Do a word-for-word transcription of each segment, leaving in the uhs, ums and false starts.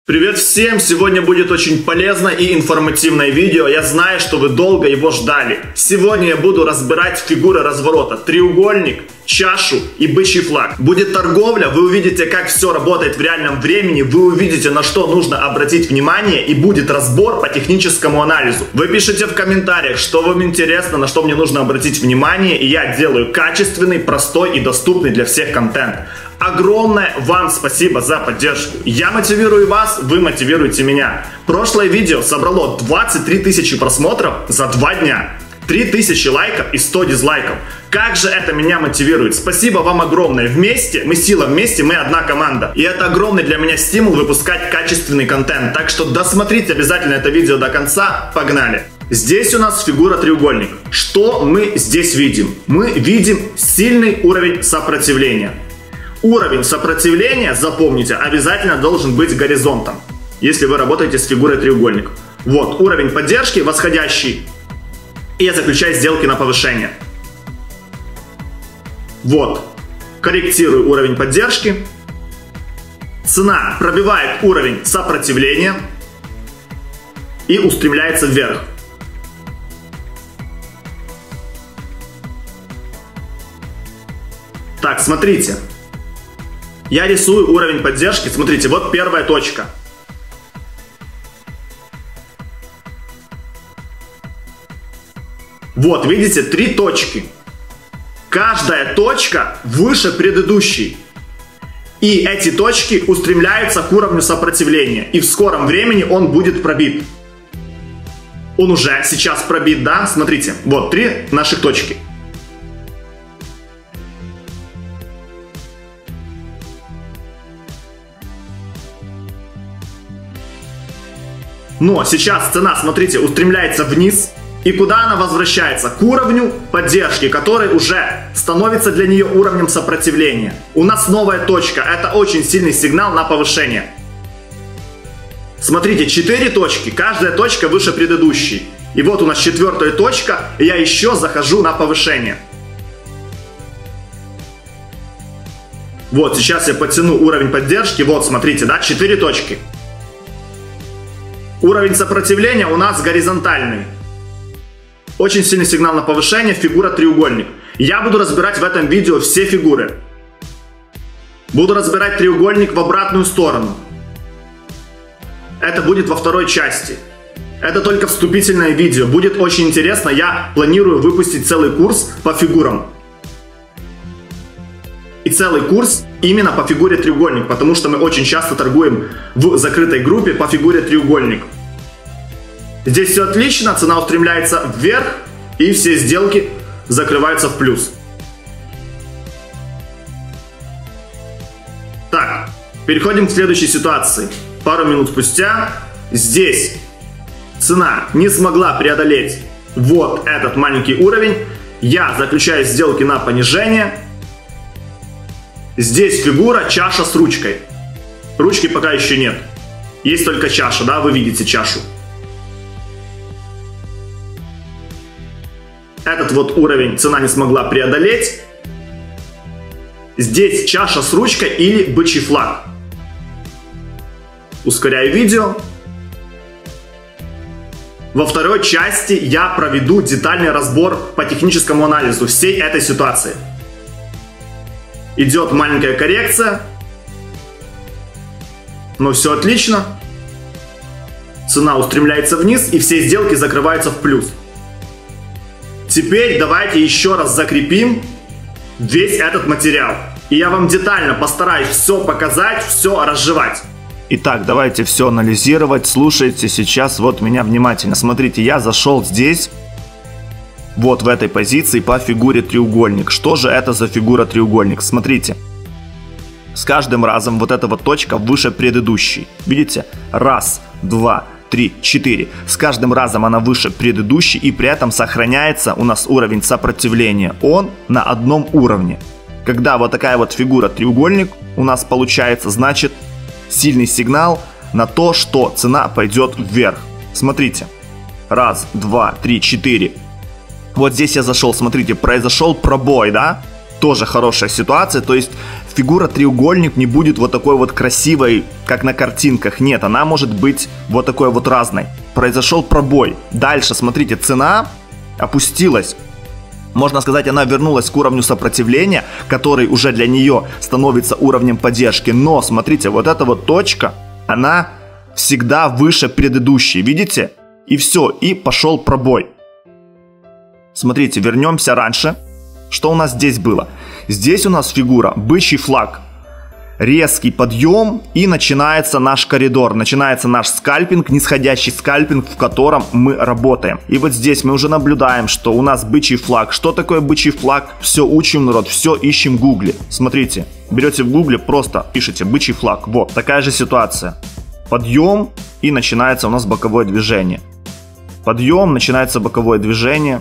Привет всем! Сегодня будет очень полезное и информативное видео. Я знаю, что вы долго его ждали. Сегодня я буду разбирать фигуры разворота: треугольник, чашу и бычий флаг. Будет торговля, вы увидите, как все работает в реальном времени, вы увидите, на что нужно обратить внимание, и будет разбор по техническому анализу. Вы пишите в комментариях, что вам интересно, на что мне нужно обратить внимание, и я делаю качественный, простой и доступный для всех контент. Огромное вам спасибо за поддержку. Я мотивирую вас, вы мотивируете меня. Прошлое видео собрало двадцать три тысячи просмотров за два дня. три тысячи лайков и сто дизлайков. Как же это меня мотивирует. Спасибо вам огромное. Вместе, мы сила, вместе мы одна команда. И это огромный для меня стимул выпускать качественный контент. Так что досмотрите обязательно это видео до конца. Погнали. Здесь у нас фигура треугольник. Что мы здесь видим? Мы видим сильный уровень сопротивления. Уровень сопротивления, запомните, обязательно должен быть горизонтом, если вы работаете с фигурой треугольник. Вот, уровень поддержки восходящий. И я заключаю сделки на повышение. Вот, корректирую уровень поддержки. Цена пробивает уровень сопротивления и устремляется вверх. Так, смотрите. Я рисую уровень поддержки. Смотрите, вот первая точка. Вот, видите, три точки. Каждая точка выше предыдущей. И эти точки устремляются к уровню сопротивления. И в скором времени он будет пробит. Он уже сейчас пробит, да? Смотрите, вот три наших точки. Но сейчас цена, смотрите, устремляется вниз. И куда она возвращается? К уровню поддержки, который уже становится для нее уровнем сопротивления. У нас новая точка. Это очень сильный сигнал на повышение. Смотрите, четыре точки. Каждая точка выше предыдущей. И вот у нас четвертая точка. И я еще захожу на повышение. Вот, сейчас я потяну уровень поддержки. Вот, смотрите, да, четыре точки. Уровень сопротивления у нас горизонтальный. Очень сильный сигнал на повышение, фигура треугольник. Я буду разбирать в этом видео все фигуры. Буду разбирать треугольник в обратную сторону. Это будет во второй части. Это только вступительное видео. Будет очень интересно. Я планирую выпустить целый курс по фигурам. И целый курс именно по фигуре треугольник, потому что мы очень часто торгуем в закрытой группе по фигуре треугольник. Здесь все отлично, цена устремляется вверх, и все сделки закрываются в плюс. Так, переходим к следующей ситуации. Пару минут спустя здесь цена не смогла преодолеть вот этот маленький уровень. Я заключаю сделки на понижение. Здесь фигура чаша с ручкой. Ручки пока еще нет. Есть только чаша, да, вы видите чашу. Этот вот уровень цена не смогла преодолеть. Здесь чаша с ручкой или бычий флаг. Ускоряю видео. Во второй части я проведу детальный разбор по техническому анализу всей этой ситуации. Идет маленькая коррекция. Но все отлично. Цена устремляется вниз, и все сделки закрываются в плюс. Теперь давайте еще раз закрепим весь этот материал. И я вам детально постараюсь все показать, все разжевать. Итак, давайте все анализировать. Слушайте сейчас вот меня внимательно. Смотрите, я зашел здесь. Вот в этой позиции по фигуре треугольник. Что же это за фигура треугольник? Смотрите. С каждым разом вот эта вот точка выше предыдущей. Видите? Раз, два, три, четыре. С каждым разом она выше предыдущей, и при этом сохраняется у нас уровень сопротивления. Он на одном уровне. Когда вот такая вот фигура треугольник у нас получается, значит сильный сигнал на то, что цена пойдет вверх. Смотрите. Раз, два, три, четыре. Вот здесь я зашел, смотрите, произошел пробой, да? Тоже хорошая ситуация, то есть фигура треугольник не будет вот такой вот красивой, как на картинках. Нет, она может быть вот такой вот разной. Произошел пробой. Дальше, смотрите, цена опустилась. Можно сказать, она вернулась к уровню сопротивления, который уже для нее становится уровнем поддержки. Но, смотрите, вот эта вот точка, она всегда выше предыдущей. Видите? И все, и пошел пробой. Смотрите, вернемся раньше. Что у нас здесь было? Здесь у нас фигура бычий флаг. Резкий подъем, и начинается наш коридор, начинается наш скальпинг, нисходящий скальпинг, в котором мы работаем. И вот здесь мы уже наблюдаем, что у нас бычий флаг. Что такое бычий флаг? Все учим, народ, все ищем в гугле. Смотрите, берете в гугле, просто пишите бычий флаг. Вот, такая же ситуация. Подъем, и начинается у нас боковое движение. Подъем, начинается боковое движение.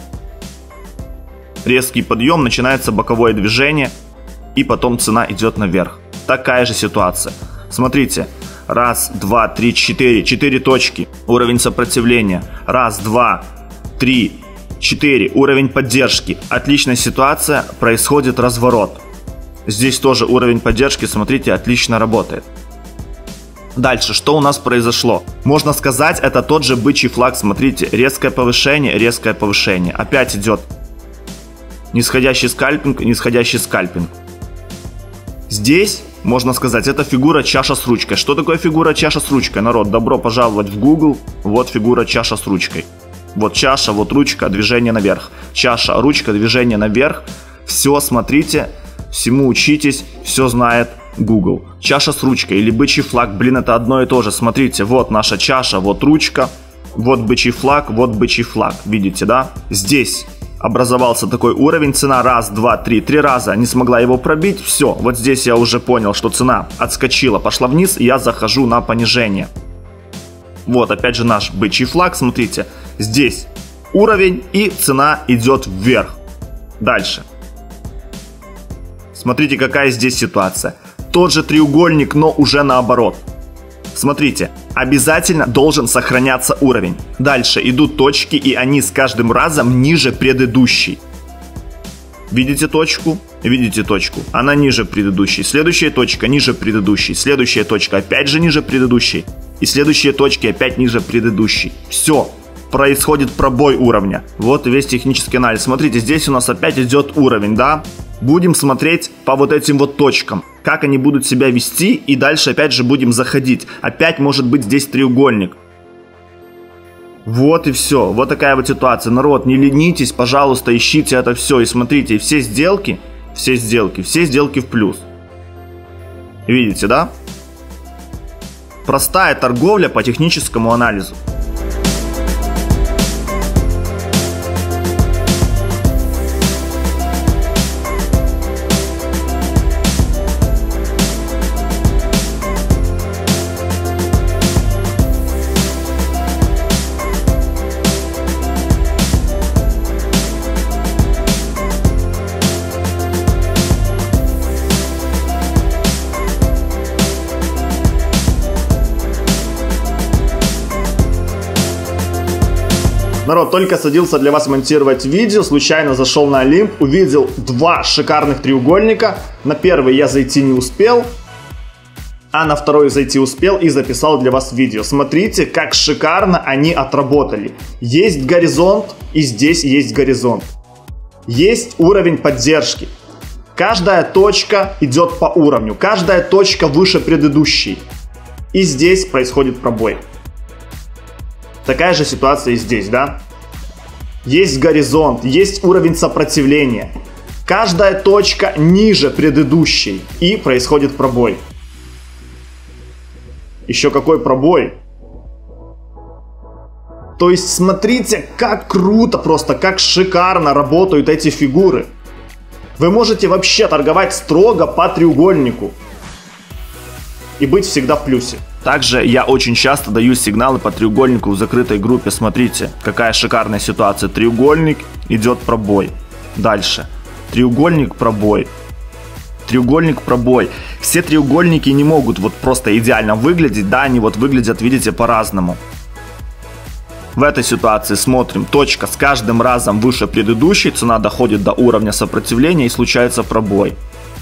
Резкий подъем, начинается боковое движение, и потом цена идет наверх. Такая же ситуация. Смотрите, раз, два, три, четыре, четыре точки, уровень сопротивления, раз, два, три, четыре, уровень поддержки. Отличная ситуация, происходит разворот. Здесь тоже уровень поддержки, смотрите, отлично работает. Дальше, что у нас произошло? Можно сказать, это тот же бычий флаг, смотрите, резкое повышение, резкое повышение. Опять идет нисходящий скальпинг, нисходящий скальпинг. Здесь, можно сказать, это фигура чаша с ручкой. Что такое фигура чаша с ручкой? Народ, добро пожаловать в Google. Вот фигура чаша с ручкой. Вот чаша, вот ручка, движение наверх. Чаша, ручка, движение наверх. Все, смотрите, всему учитесь, все знает Google. Чаша с ручкой или бычий флаг, блин, это одно и то же. Смотрите, вот наша чаша, вот ручка, вот бычий флаг, вот бычий флаг. Видите, да? Здесь образовался такой уровень, цена раз, два, три, три раза не смогла его пробить, все, вот здесь я уже понял, что цена отскочила, пошла вниз, и я захожу на понижение. Вот, опять же наш бычий флаг, смотрите, здесь уровень, и цена идет вверх. Дальше. Смотрите, какая здесь ситуация. Тот же треугольник, но уже наоборот. Смотрите, обязательно должен сохраняться уровень. Дальше идут точки, и они с каждым разом ниже предыдущей. Видите точку? Видите точку? Она ниже предыдущей. Следующая точка ниже предыдущей. Следующая точка опять же ниже предыдущей. И следующие точки опять ниже предыдущей. Все. Происходит пробой уровня. Вот и весь технический анализ. Смотрите, здесь у нас опять идет уровень, да? Будем смотреть по вот этим вот точкам, как они будут себя вести, и дальше опять же будем заходить. Опять может быть здесь треугольник. Вот и все. Вот такая вот ситуация. Народ, не ленитесь, пожалуйста, ищите это все. И смотрите, все сделки, все сделки, все сделки в плюс. Видите, да? Простая торговля по техническому анализу. Народ, только садился для вас монтировать видео, случайно зашел на Олимп, увидел два шикарных треугольника. На первый я зайти не успел, а на второй зайти успел и записал для вас видео. Смотрите, как шикарно они отработали. Есть горизонт, и здесь есть горизонт. Есть уровень поддержки. Каждая точка идет по уровню, каждая точка выше предыдущей. И здесь происходит пробой. Такая же ситуация и здесь, да? Есть горизонт, есть уровень сопротивления. Каждая точка ниже предыдущей, и происходит пробой. Еще какой пробой? То есть смотрите, как круто просто, как шикарно работают эти фигуры. Вы можете вообще торговать строго по треугольнику и быть всегда в плюсе. Также я очень часто даю сигналы по треугольнику в закрытой группе. Смотрите, какая шикарная ситуация. Треугольник, идет пробой. Дальше. Треугольник, пробой. Треугольник, пробой. Все треугольники не могут вот просто идеально выглядеть. Да, они вот выглядят, видите, по-разному. В этой ситуации смотрим, точка с каждым разом выше предыдущей, цена доходит до уровня сопротивления и случается пробой.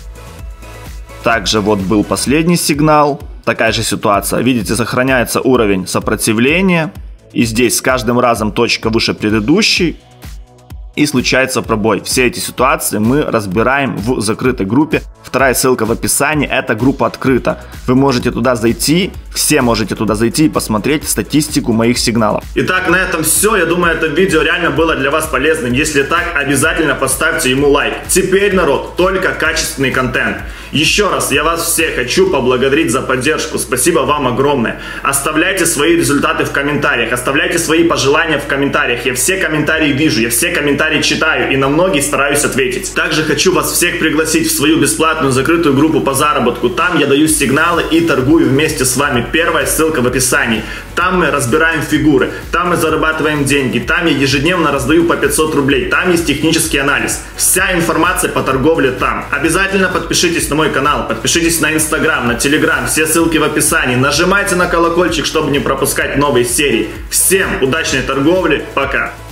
Также вот был последний сигнал, такая же ситуация, видите, сохраняется уровень сопротивления, и здесь с каждым разом точка выше предыдущей, и случается пробой. Все эти ситуации мы разбираем в закрытой группе. Вторая ссылка в описании, эта группа открыта. Вы можете туда зайти, все можете туда зайти и посмотреть статистику моих сигналов. Итак, на этом все. Я думаю, это видео реально было для вас полезным. Если так, обязательно поставьте ему лайк. Теперь, народ, только качественный контент. Еще раз, я вас всех хочу поблагодарить за поддержку. Спасибо вам огромное. Оставляйте свои результаты в комментариях. Оставляйте свои пожелания в комментариях. Я все комментарии вижу, я все комментарии читаю и на многие стараюсь ответить. Также хочу вас всех пригласить в свою бесплатную закрытую группу по заработку. Там я даю сигналы и торгую вместе с вами. Первая ссылка в описании. Там мы разбираем фигуры, там мы зарабатываем деньги, там я ежедневно раздаю по пятьсот рублей, там есть технический анализ. Вся информация по торговле там. Обязательно подпишитесь на мой канал, подпишитесь на Инстаграм, на Телеграм, все ссылки в описании. Нажимайте на колокольчик, чтобы не пропускать новые серии. Всем удачной торговли, пока!